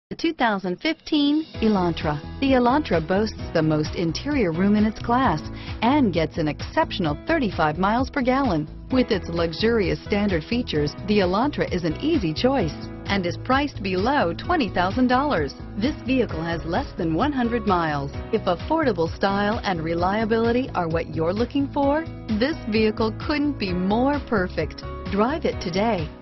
The 2015 Elantra. The Elantra boasts the most interior room in its class and gets an exceptional 35 miles per gallon. With its luxurious standard features, the Elantra is an easy choice and is priced below $20,000. This vehicle has less than 100 miles. If affordable style and reliability are what you're looking for, this vehicle couldn't be more perfect. Drive it today.